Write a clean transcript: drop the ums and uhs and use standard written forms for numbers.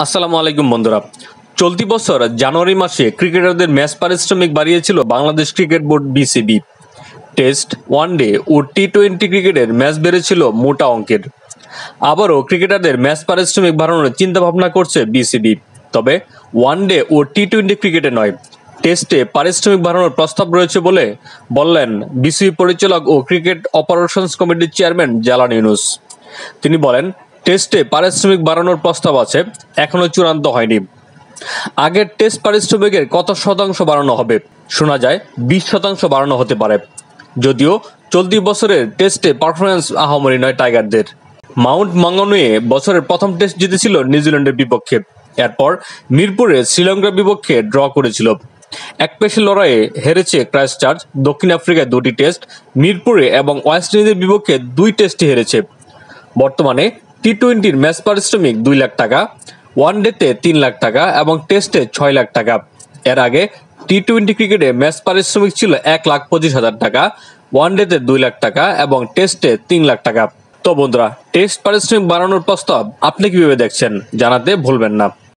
আসসালামু আলাইকুম বন্ধুরা। চলতি বছর জানুয়ারি মাসে ক্রিকেটারদের ম্যাচ পারিশ্রমিক বাড়িয়েছিল Bangladesh cricket board BCB. Test, one day ও টি-20 ক্রিকেটের ম্যাচ বেড়েছিল মোটা অঙ্কের। আবারও ক্রিকেটারদের ম্যাচ পারিশ্রমিক বাড়ানোর চিন্তাভাবনা করছে বিসিবি, তবে ওয়ানডে ও টি-20 ক্রিকেটে নয়, টেস্টে পারিশ্রমিক বাড়ানোর প্রস্তাব রয়েছে বলে বললেন বিসিবি পরিচালক ও ক্রিকেট অপারেশনস কমিটির চেয়ারম্যান জালাল ইউনুস। তিনি বলেন, টেস্টে পারিশ্রমিক বাড়ানোর প্রস্তাব আছে, এখনো চূড়ান্ত হয়নি। আগের টেস্ট পারিশ্রমিকের কত শতাংশ বাড়ানো হবে? শোনা যায় 20% বাড়ানো হতে পারে, যদিও চলতি বছরের টেস্টে পারফরম্যান্স আহামরি নয় টাইগারদের। মাউন্ট মঙ্গনুয়ে বছরের প্রথম টেস্ট জিতেছিল নিউজিল্যান্ডের বিপক্ষে, এরপর মিরপুরে শ্রীলঙ্কার বিপক্ষে ড্র করেছিল। একপেশে লড়াইয়ে হেরেছে ক্রাইস্টচার্চ, দক্ষিণ আফ্রিকায় 2টি টেস্ট, মিরপুরে এবং ওয়েস্ট ইন্ডিজের বিপক্ষে 2 টেস্টই হেরেছে। বর্তমানে টি-20 ম্যাচ পারিশ্রমিক 2 লাখ টাকা, ওয়ানডেতে 3 লাখ টাকা এবং টেস্টে 6 লাখ টাকা। এর আগে টি-20 ক্রিকেটে ম্যাচ পারিশ্রমিক ছিল 1,25,000 টাকা, ওয়ানডেতে 2 লাখ টাকা এবং টেস্টে 3 লাখ টাকা। তো বন্ধুরা, টেস্ট পারিশ্রমিক বাড়ানোর প্রস্তাব আপনি কিভাবে দেখছেন জানাতে ভুলবেন না।